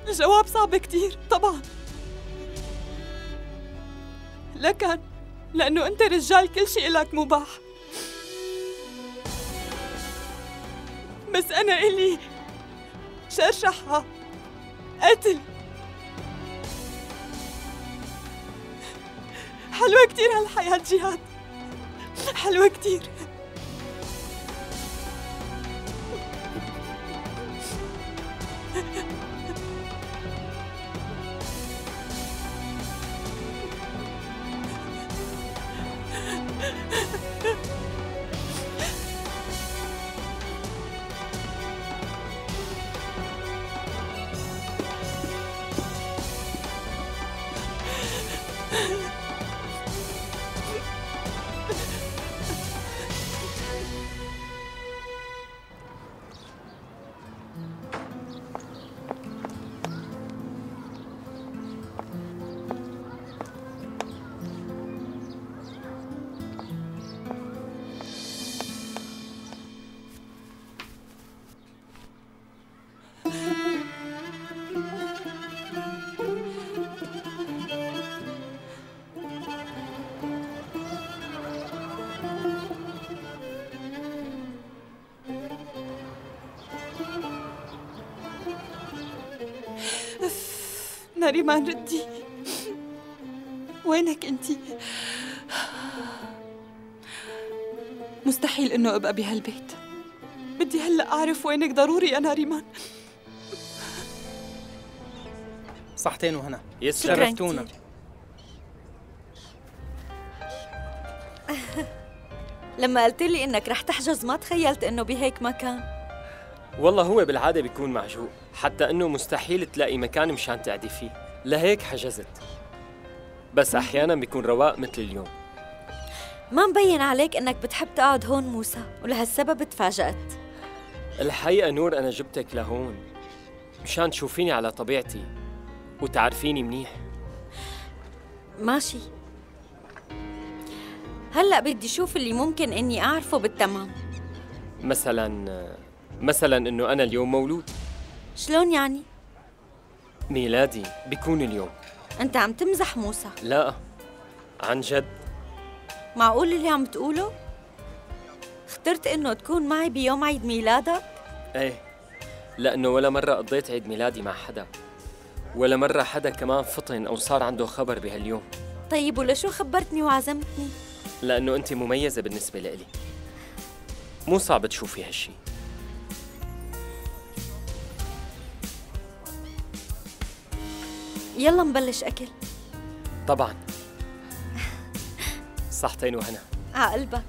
الجواب صعب كتير طبعا، لكن لأنه أنت رجال كل شيء لك مباح. بس أنا إلي شرشحة، قتل. حلوة كتير هالحياة جهاد، حلوة كتير. نريمان ردي، وينك انتي؟ مستحيل انه ابقى بهالبيت. بدي هلا اعرف وينك ضروري يا نريمان. صحتين وهنا، شرفتونا. لما قلت لي انك رح تحجز ما تخيلت انه بهيك مكان. والله هو بالعادة بيكون معجوق، حتى انه مستحيل تلاقي مكان مشان تقعدي فيه، لهيك حجزت. بس احيانا بيكون رواق مثل اليوم. ما مبين عليك انك بتحب تقعد هون موسى، ولهالسبب تفاجأت. الحقيقة نور أنا جبتك لهون مشان تشوفيني على طبيعتي وتعرفيني منيح. ماشي، هلأ بدي شوف اللي ممكن إني أعرفه بالتمام. مثلاً إنه أنا اليوم مولود. شلون يعني؟ ميلادي بيكون اليوم. أنت عم تمزح موسى؟ لا، عن جد. معقول اللي عم تقوله؟ اخترت إنه تكون معي بيوم عيد ميلادك؟ إيه، لأنه ولا مرة قضيت عيد ميلادي مع حدا، ولا مرة حدا كمان فطن أو صار عنده خبر بهاليوم. طيب ولشو خبرتني وعزمتني؟ لأنه أنت مميزة بالنسبة لإلي، مو صعب تشوفي هالشي. يلا نبلش أكل. طبعاً. صحتين وهنا. عقلبك.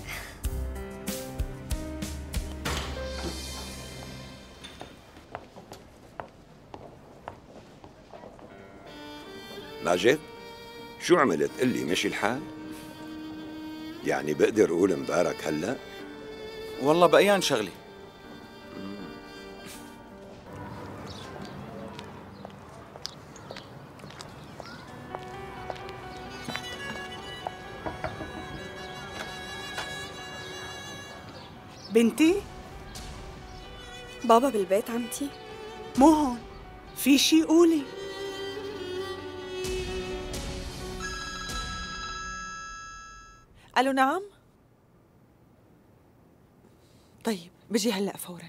ماجد، شو عملت؟ قلي مشي الحال؟ يعني بقدر أقول مبارك هلأ؟ والله بأيان شغلي. بنتي؟ بابا بالبيت عمتي؟ مو هون، في شي قولي. ألو نعم؟ طيب بجي هلأ فوراً.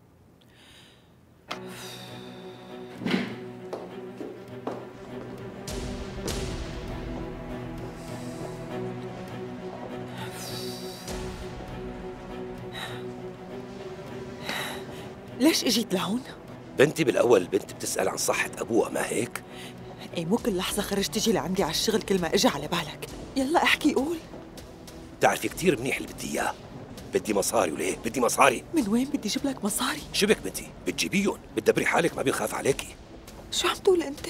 ليش اجيت لهون؟ بنتي بالأول البنت بتسأل عن صحة أبوها، ما هيك؟ اي مو كل لحظة خرجت تجي لعندي على الشغل كل ما اجى على بالك. يلا احكي قول. بتعرفي كتير منيح اللي بدي إياه. بدي مصاري، وليه؟ بدي مصاري. من وين بدي اجيب لك مصاري؟ شو بك بنتي؟ بتجيبيهم، بتدبري حالك، ما بيخاف عليكي. شو عم تقول انت؟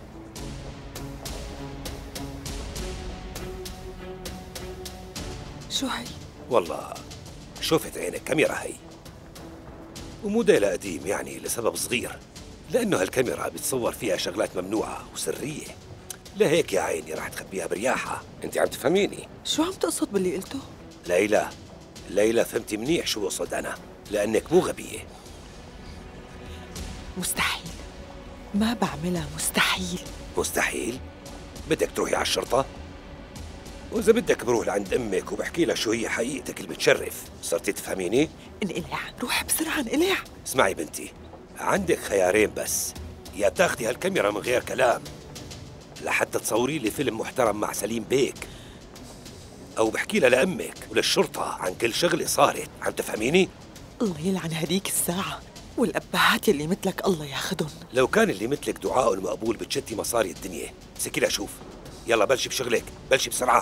شو هي؟ والله شوفت عينك كاميرا هي، وموديل قديم يعني لسبب صغير، لأنه هالكاميرا بتصور فيها شغلات ممنوعة وسرية، لهيك يا عيني رح تخبيها برياحة. انت عم تفهميني؟ شو عم تقصد باللي قلته؟ ليلى فهمتي منيح شو بقصد أنا، لأنك مو غبية. مستحيل. ما بعملها، مستحيل. مستحيل؟ بدك تروحي على الشرطة؟ وإذا بدك بروح لعند أمك وبحكي لها شو هي حقيقتك اللي بتشرف. صرتي تفهميني؟ انقلع، روح بسرعة انقلع. اسمعي بنتي، عندك خيارين بس. يا بتاخدي هالكاميرا من غير كلام لحتى تصوري لي فيلم محترم مع سليم بيك، أو بحكي لها لأمك وللشرطة عن كل شغلة صارت. عم تفهميني؟ الله يلعن هديك الساعة، والأبهات اللي مثلك الله ياخدن. لو كان اللي مثلك دعاء المقبول بتشتي مصاري الدنيا. سكي لها شوف، يلا بلشي بشغلك، بلشي بسرعة.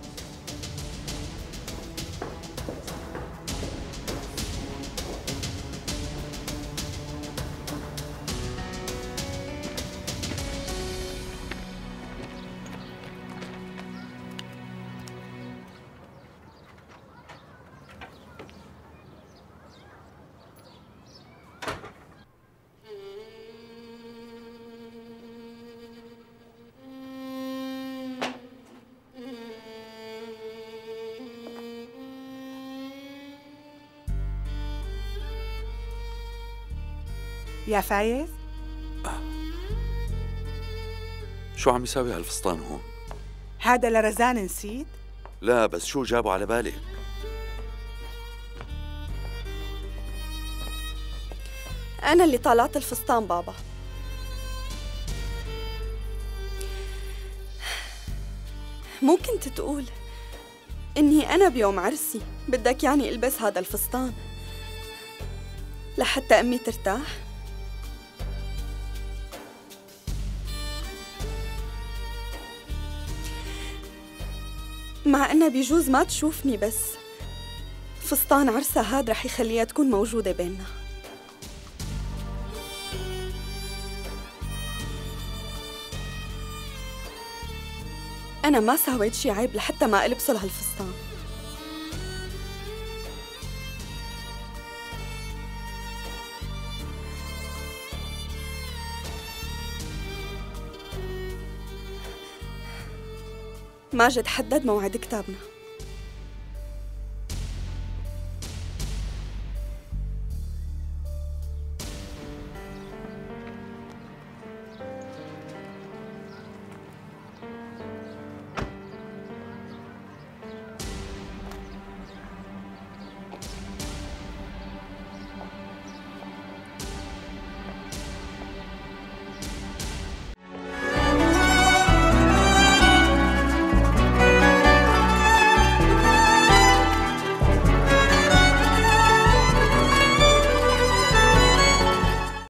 يا فايز، شو عم يساوي هالفستان هون؟ هذا لرزان نسيت؟ لا بس شو جابوا على بالك؟ أنا اللي طلعت الفستان بابا. مو كنت تقول إني أنا بيوم عرسي بدك يعني ألبس هذا الفستان لحتى أمي ترتاح؟ مع إنها بيجوز ما تشوفني، بس فستان عرسها هاد رح يخليها تكون موجودة بيننا. أنا ما سويت شي عيب لحتى ما ألبسه لهالفستان. ماجد حدد موعد كتابنا.